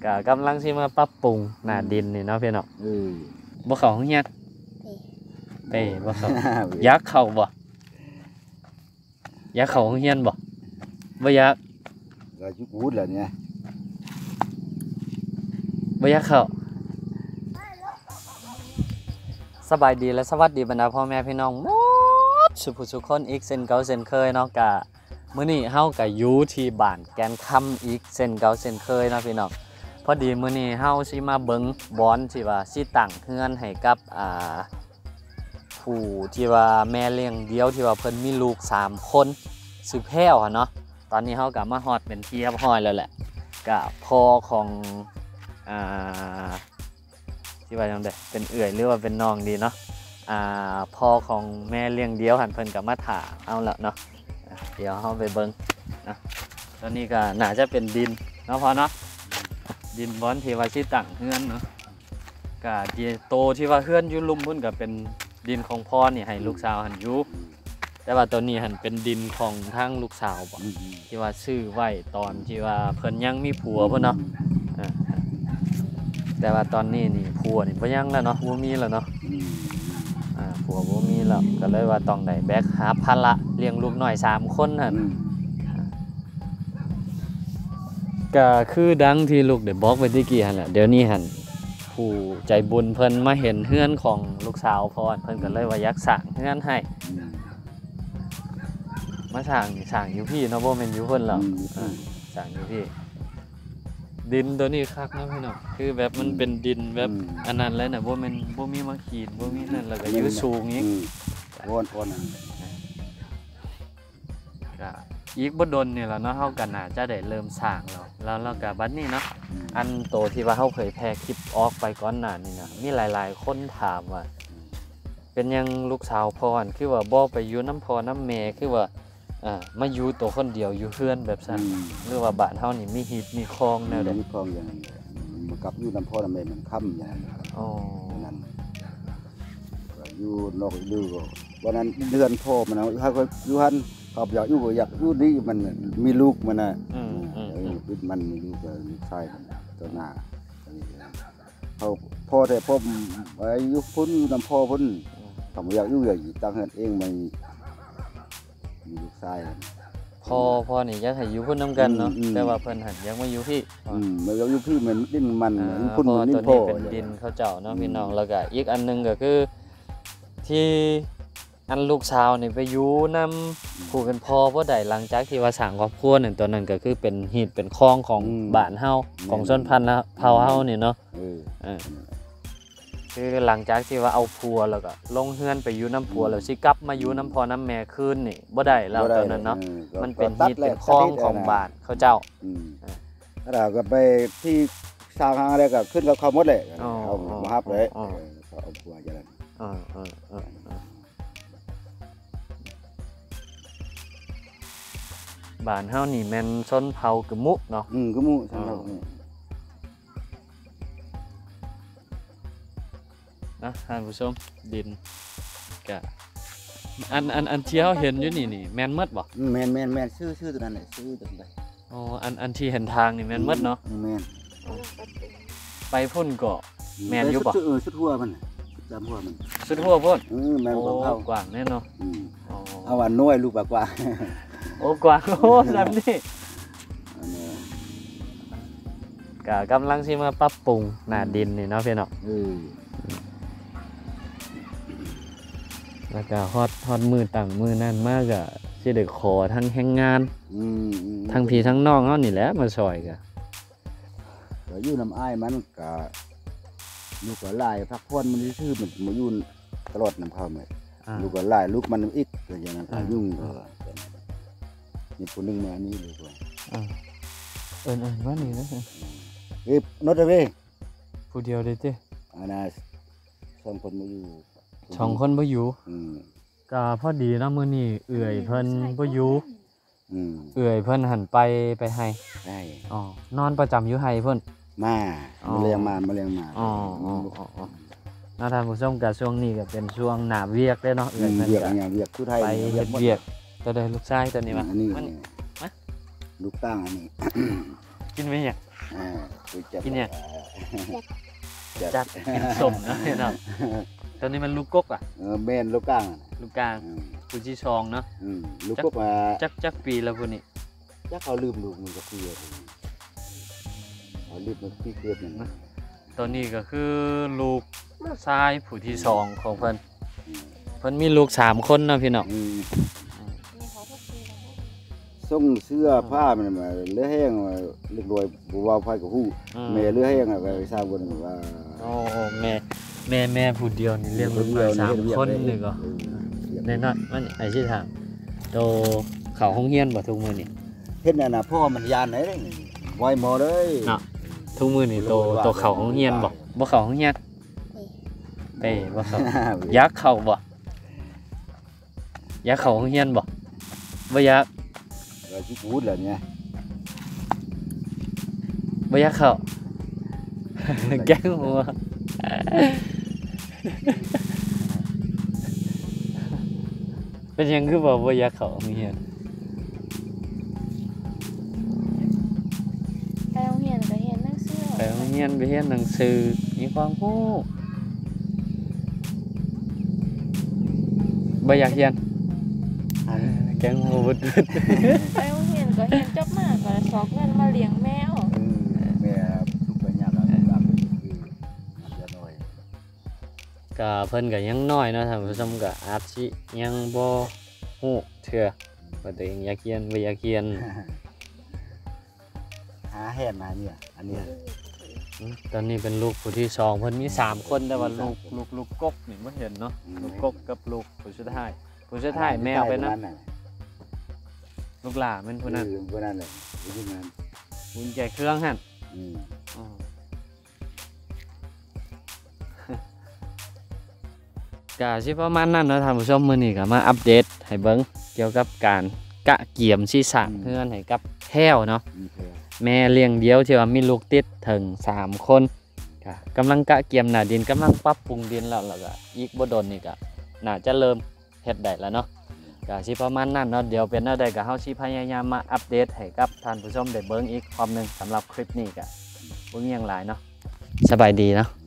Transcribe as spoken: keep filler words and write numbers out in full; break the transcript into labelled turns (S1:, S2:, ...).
S1: ก็กำลังสิมาปรับปรุงหน้าดินนี่เนาะพี่น้อง
S2: เออ
S1: บ่เข้าโรงเรียนเป้บ่เข้าอยากเข้าบ่อยากเข้าโรงเรียนบ่บ่อยาก
S2: ก็ยุกูดแล้วเนี่ย
S1: บ่อยากเข้าสบายดีและสวัสดีบรรดาพ่อแม่พี่น้องหมดสุขสุขคนอีกเส้นเก่าเส้นเคยเนาะกะมื้อนี้เฮาก็อยู่ที่บ้านแกนคำอีกเส้นเก่าเส้นเคยเนาะพี่น้องพอดีมื้อนี้เฮาสิมาเบิ่งบอนที่ว่าสิตั้งเฮือนให้กับอ่าผู้ที่ว่าแม่เลี้ยงเดี่ยวที่ว่าเพิ่นมีลูกสามคนชื่อแพ้วเนาะตอนนี้เฮาก็มาฮอดเป็นที่เรียบร้อยแล้วแหละก็พ่อของอ่าที่ว่าจังได๋เป็นเอื้อยหรือว่าเป็นน้องดีเนาะอ่าพ่อของแม่เลี้ยงเดี่ยวหันเพิ่นก็มาถาเอาละเนาะเดี๋ยวเฮาไปเบิ่งนะตอนนี้ก็น่าจะเป็นดินเนาะพอเนาะดินบอนที่ว่าสิตั้งเฮือนเนาะก็ที่โตที่ว่าเฮือนอยู่ลุ่มพุ่นก็เป็นดินของพ่อนี่ให้ลูกสาวหันอยู่แต่ว่าตัวนี้หันเป็นดินของทางลูกสาวบ่ที่ว่าซื้อไว้ตอนที่ว่าเพิ่นยังมีผัวพุ่นเนาะแต่ว่าตอนนี้นี่ผัวนี่บ่ยังแล้วเนาะบ่มีแล้วเนาะอ่าผัวบ่มีแล้วก็เลยว่าต้องได้แบกหาภาระเลี้ยงลูกน้อยสามคนหั่นก็คือดังที่ลูกได้บอกไว้ตะกี้หั่นแหละเดี๋ยวนี้หั่นผู้ใจบุญเพิ่นมาเห็นเฮือนของลูกสาวพรเพิ่นก็เลยว่าอยากสร้างเฮือนให้มาสร้างนี่สร้างอยู่พี่เนาะบ่แม่นอยู่เพิ่นหรอกอ่าสร้างอยู่พี่ดินตัวนี้คักนะพี่น้องคือแบบมันเป็นดินแบบอันนั้นเลยน่ะบ่แม่นบ่มีมาขีดบ่มีนั่นแล้วก็อยู่สูงอีก
S2: อ้วนๆนั่น
S1: ก็อีกบ่ดนนี่ล่ะเนาะเฮาก็น่าจะได้เริ่มสร้างแล้วแล้วแล้วก็บัดนี้เนาะอันโตที่ว่าเฮาเผยแพร่คลิปออกไปก่อนหน้านี้นะมีหลายๆคนถามว่าเป็นยังลูกสาวพรคือว่าบ่ไปอยู่น้ำพ่อน้ำแม่คือว่าอ่ามาอยู่ตัวคนเดียวอยู่เฮือนแบบซั่นหรือว่าบ้านเฮานี่มีหิดมีคลองแนวใด
S2: มีคลองอย่างนั้นมันกับอยู่น้ำพ่อน้ำแม่มันค่ำอย่างนั้น
S1: อ๋อ
S2: นั่นอยู่นอกดูวันนั้นเดือนพ่อมันเอาถ้าเขาอยู่หั่นเขาอยากอยู่อยากอยู่นี่มันมีลูกมันน่ะ
S1: อืม
S2: เออมันมีลูกลูกชายตัวหน้าเขาพ่อแต่พ่อไว้อยู่พุ่นน้ำพ่อพุ่นเขาอยากอยู่อยากตั้งเฮือนเองมันมีลูกชาย
S1: พ่อพ่อนี่อยากให้อยู่พุ่นนำกันเนาะแต่ว่าเพิ่นหันยังมาอยู่พี่
S2: อืมมันอยู่พี่มันดินมัน
S1: พุ่นมันนี่พ่อเป็นดินเขาเจ้าเนาะพี่น้องแล้วก็อีกอันนึงก็คือที่อันลูกสาวนี่ไปอยู่นำผู้เป็นพ่อบ่ได้หลังจากที่ว่าสร้างครอบครัวนั่นตัวนั้นก็คือเป็นหีดเป็นคลองของบ้านเฮาของชนพันธุ์เผ่าเฮานี่เนาะเออเออคือหลังจากที่ว่าเอาผัวแล้วก็ลงเฮือนไปอยู่น้ำผัวแล้วสิกลับมาอยู่น้ำพ่อน้ำแม่คืนนี่บ่ได้แล้วตอนนั้นเนาะมันเป็นหีดเป็นคลองของบ้านเขาเจ้า
S2: อืมแล้วก็ไปที่สร้างอะไรก็ขึ้นกับเขาหมดเลยเอามาฮับเลยเอาผัวอย่างนั้น
S1: เออๆบ้านเฮานี่แม่นชนเผ่ากะมุเนาะ
S2: อืมกะมุชนเผ่า
S1: นะท่านผู้ชมดินก็อันอันอันที่เฮาเห็นอยู่นี่นี่แม่นหมดบ่
S2: แม่นๆๆชื่อชื่อตัวนั้นแหละชื่อตัวใด
S1: อ๋ออันอันที่เห็นทางนี่แม่นหมดเนาะ
S2: แม่น
S1: ไปพุ่นก็แม่นอยู่บ่
S2: เออสุดหัวมันจำหัวมัน
S1: สุดหัวพุ่น
S2: เออแม่นบ่เฮาก
S1: ว้างแน่เนาะ
S2: อืมอ๋อเอาว่าน้อยลูกกว่า
S1: โอ้กว่าโอ้แบบนี้ก็กำลังสิมาปรับปรุงหน้าดินนี่เนาะพี่เนาะ
S2: เออ
S1: แล้วก็ฮอดฮอดมือตั้งมือนั่นมากก็สิได้ขอทั้งแรงงาน
S2: อืม
S1: ทั้งพี่ทั้งน้องเฮานี่แหละมาช่วยก็
S2: ก็อยู่น้ำอ้ายมันก็ลูกก็หลายพักผ่อนมันซื่อๆมันบ่อยู่ตลอดน้ำเขาแม่ลูกก็หลายลูกมันอีกก็อย่างนั้นยุ่งก็นี่ผู้นึงมานี่เลยว่า
S1: อ่าเอิ้นๆว่านี่นะ
S2: เอ้ยนดเด้
S1: ผู้เดียวเด้ติ
S2: อันน่ะสองคนบ่อยู่
S1: สองคนบ่อยู่
S2: อืม
S1: ก็พอดีเนาะมื้อนี้เอื้อยเพิ่นบ่อยู่
S2: อืม
S1: เอื้อยเพิ่นหันไปไปให้
S2: ได้
S1: อ๋อนอนประจำอยู่ให้เพิ่น
S2: มามาเลี้ยงมามาเลี้ยงมา
S1: อ๋อๆๆนะท่านผู้ชมก็ช่วงนี้ก็เป็นช่วงหน้าเวียกเด้เนาะเอื้อยเพิ่นก็
S2: เวียกผู้ไทย
S1: ไปเฮ็ดเวียกตัวใดลูกชายตัวนี้มา
S2: อันนี้มาลูกตั้งอันนี้
S1: กินไปหยัง
S2: อ่าคุยจับ
S1: กินเนี่ย
S2: จั
S1: จั
S2: ด
S1: ดกินสมเนาะพี่น้องตอนนี้มันลูกกกอ่ะ
S2: เออแม่นลูกก้างอะ
S1: ลูกกลาง
S2: อืม
S1: ผู้ที่ชองเนาะ
S2: อืมลูกกบมา
S1: จักจักปีแล้วพุ่นนี่
S2: จักเขาลืมลูกมันก็เพื่อเขาลืมมันพี่เกิดหนึ่งนะ
S1: ตอนนี้ก็คือลูกชายผู้ที่สองของเพิ่นเพิ่นมีลูกสามคนเนาะพี่น้อง
S2: อืม
S3: นี่เขาทุกปีแล้ว
S2: ส่งเสื้อผ้ามันมาเลือแห้งมาเรียกรวยบัวไฟกับหู้
S1: อืม
S2: แม่เลือแห้งอะไปสร้างบนแบบว่า
S1: โอ้แม่แม่แม่ผู้เดียวนี่เลี้ยงลูกน้อยสามคนนี่ก็แน่นอนมันไอ้ที่ถามโตเขาห้องเฮียนบ่ทุกมื้อนี่
S2: เฮ็ดน่ะนะพ่อมันยานไหนได้นี่ไวหมอเลย
S1: เนาะ ทุกมื้อนี่โตโตเขาห้องเฮียนบ่บ่เขาห้องเฮียนเป้บ่เขาอยากเข้าบ่อยากเข้าห้องเฮียนบ่บ่อยาก
S2: เราคิดพูดแล้วเนี่ย
S1: บ่อยากเข้า แกล้งหัวเป็นหยังคือบ่บ่อยากเข้าห้องเฮียน
S3: ไปโรงเรียนก็เรียนหนังสือ
S1: ไปโรงเรียนไปเรียนหนังสือมีความรู้บ่อยากเรียนแกงหูบุด
S3: ไปโรงเรียนก็เรียนจบมาก็สอกเงินมาเลี้ยงแมว
S2: แม่ทุกปัญญาเราตามคือจะน้อย
S1: ก็เพิ่นก็ยังน้อยเนาะท่านผู้ชมก็อาจสิยังบ่ฮู้เทื่อว่าตัวเองอยากเรียนบ่อยากเรียน
S2: หาแห่มาเนี่ยอันเนี้ย
S1: อืมตอนนี้เป็นลูกผู้ที่สองเพิ่นมีสามคนแต่ว่าลูกลูกลูกกกนี่บ่เห็นเนาะลูกกกกับลูกผู้สุดท้ายผู้สุดท้ายแมวไปนะลูกหลานเป็นผู้นั้น
S2: ผู้นั้นเลยผู้นั้น
S1: บุญใจเครื่องหั่น
S2: อืม
S1: อ๋อ ก็สิประมาณนั้นเนาะท่านผู้ชมมื้อนี้ก็มาอัปเดตให้เบิ่งเกี่ยวกับการกะเกียมศีรษะเฮือนให้กับแพ้วเนาะ
S2: มีแค่
S1: แม่เลี้ยงเดียวที่ว่ามีลูกติดถึงสามคนก็กำลังกะเกียมหน้าดินกำลังปรับปรุงดินแล้วแล้วก็อีกบ่ดนนี่ก็น่าจะเริ่มเฮ็ดได้แล้วเนาะก็สิประมาณนั้นเนาะเดี๋ยวเป็นแนวใดก็เฮาสิพยายามมาอัปเดตให้กับท่านผู้ชมได้เบิ่งอีกความหนึงสำหรับคลิปนี้ก็บ่มีหยังหลายเนาะสบายดีเนาะ